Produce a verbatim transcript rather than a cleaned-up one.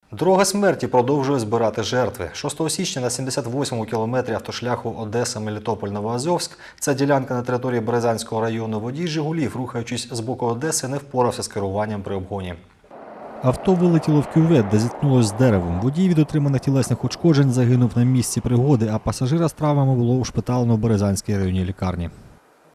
Дорога смерті продовжує збирати жертви. шостого січня на сімдесят восьмому кілометрі автошляху Одеса-Мелітополь-Новоазовськ, це ділянка на території Березанського району, водій «Жигулів», рухаючись з боку Одеси, не впорався з керуванням при обгоні. Авто вилетіло в кювет, де зіткнулось з деревом. Водій від отриманих тілесних ушкоджень загинув на місці пригоди, а пасажира з травмами було ушпиталено в Березанській районній лікарні.